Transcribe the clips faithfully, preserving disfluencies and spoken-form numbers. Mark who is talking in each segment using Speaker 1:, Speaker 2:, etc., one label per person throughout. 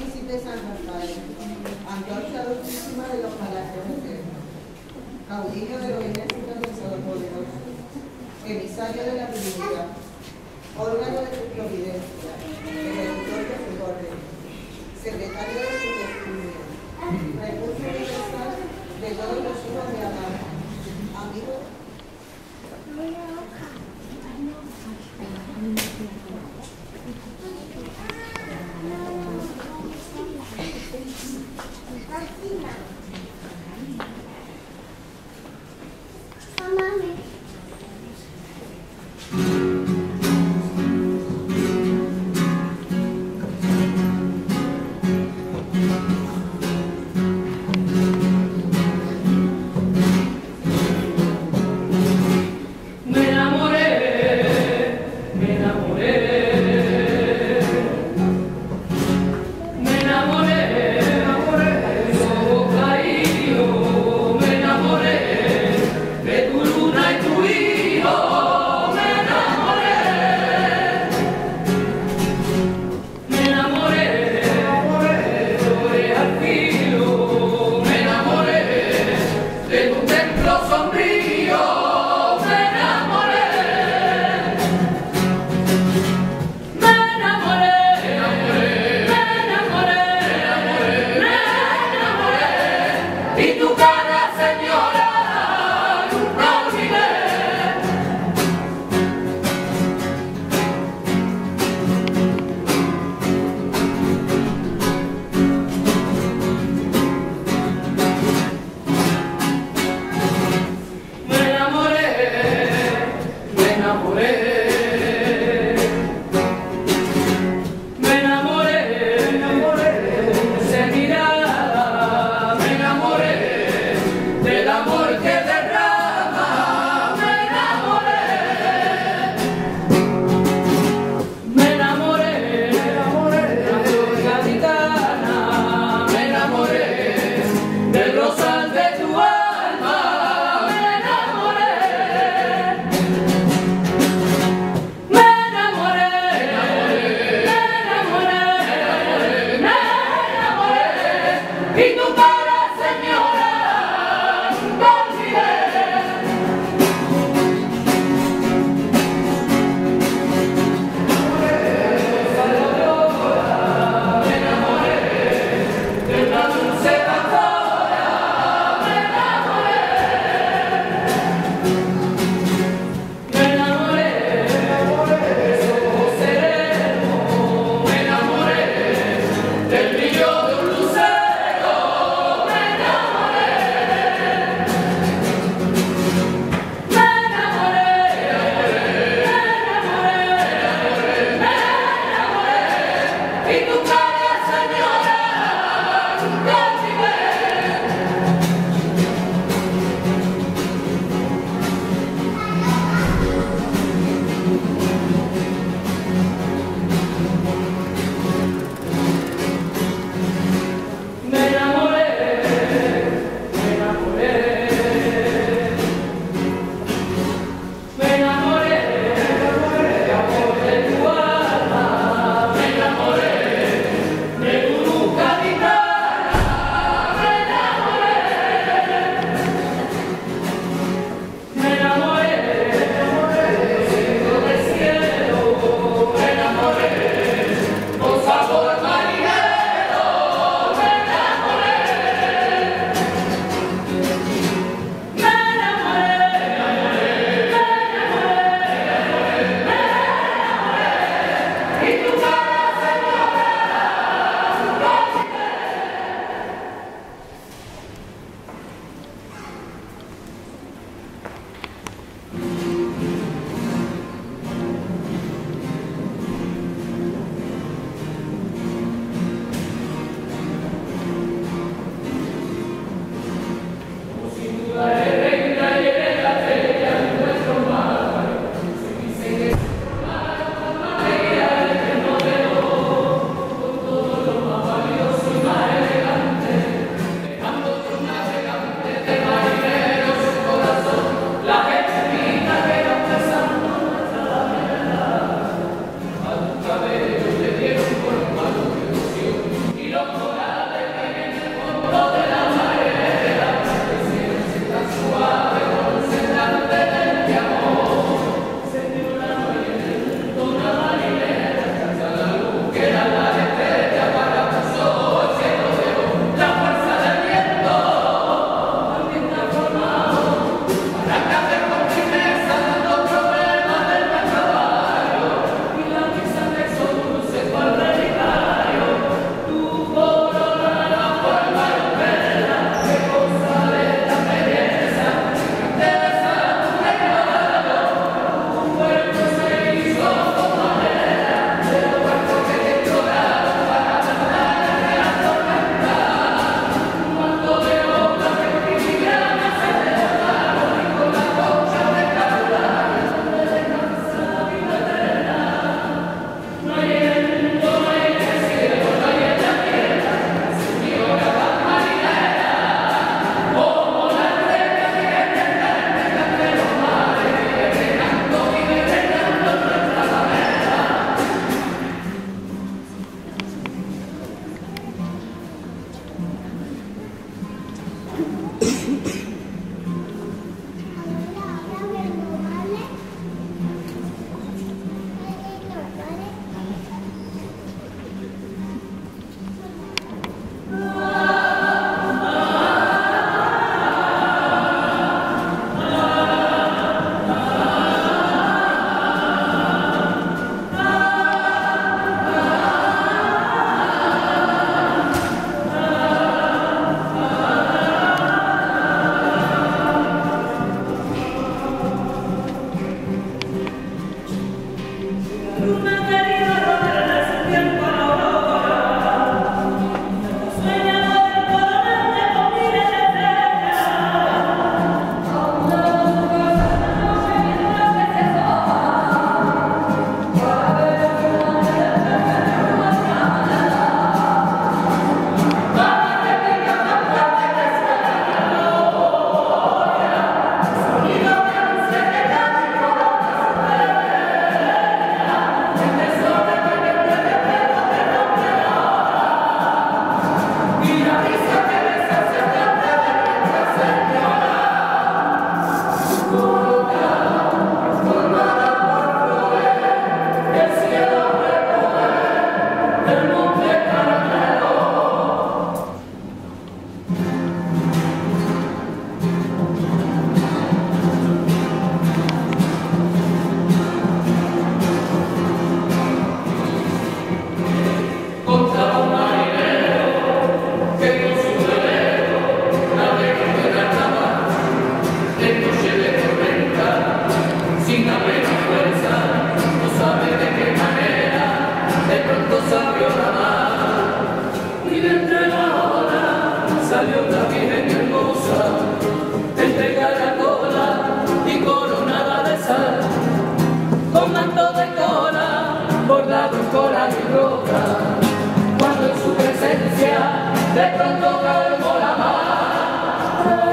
Speaker 1: príncipe San Rafael, antorcha dulcísima de los palacios eternos, caudillo de los ejércitos del Todopoderoso, emisario de la divinidad, órgano de su providencia, ejecutor de su orden, secretario de su destino, refugio universal de todos los hijos de Adán, amigo.
Speaker 2: Del brillo de un lucero de pronto calmó la mar,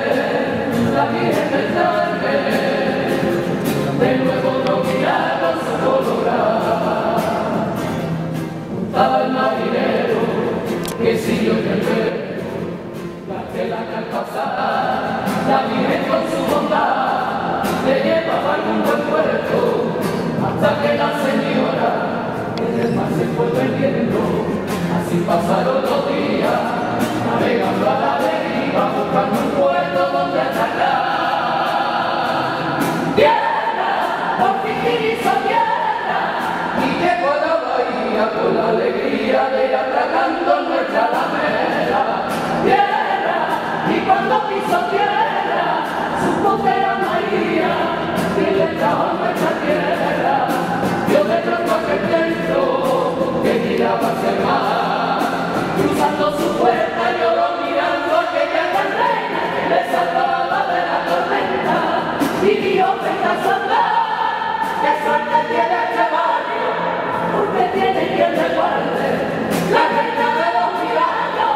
Speaker 2: la Virgen del Carmen, de nuevo no miraron su colorada, juntaba el marinero que siguió en el velo, la tela que al pasar, la Virgen con su bondad, le llevaba algún buen puerto, hasta que la señora en el mar se fue perdiendo. Así pasaron los días, navegando a la deriva, buscando un puerto donde atracar. Tierra, por fin hizo tierra, y llegó a la bahía con la alegría de ir atracando nuestra alameda. Tierra, y cuando pisó tierra, supo que era María, que le trajo a nuestra tierra. Vio de pronto aquel templo que giraba hacia el mar, cruzando su puerta lloró mirando a aquella gran reina que le salvaba de la tormenta, y dijo venga a que suerte tiene este barrio, porque tiene quien le guarde, la reina de los milagros,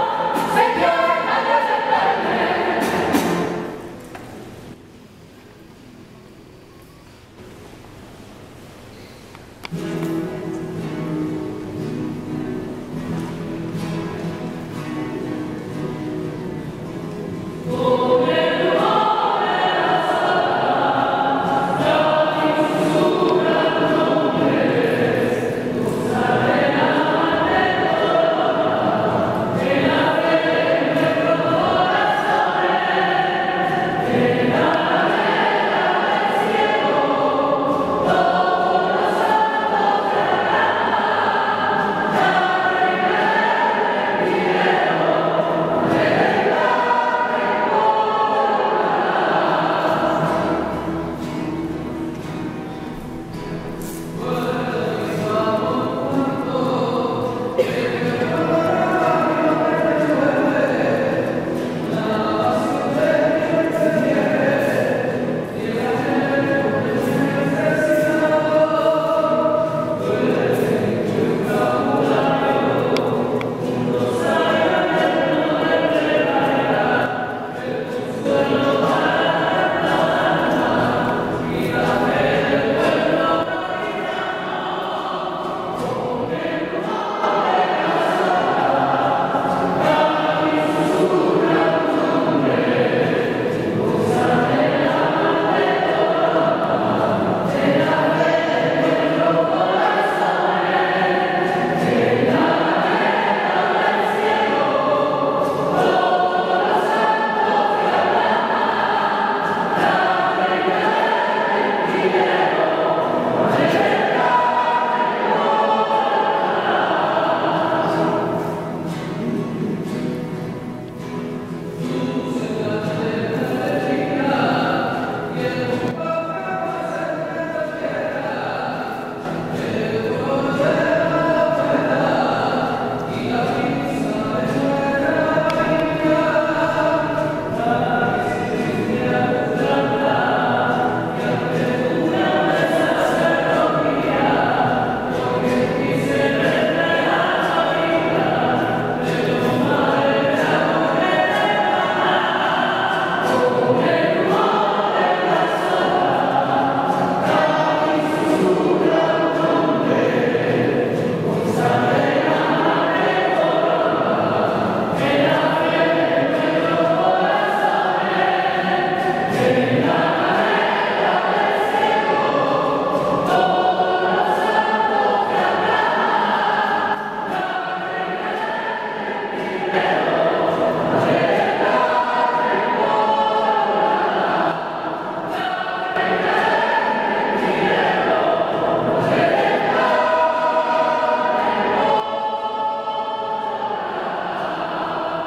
Speaker 2: señora de Carmen.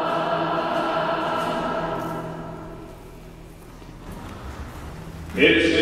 Speaker 3: It's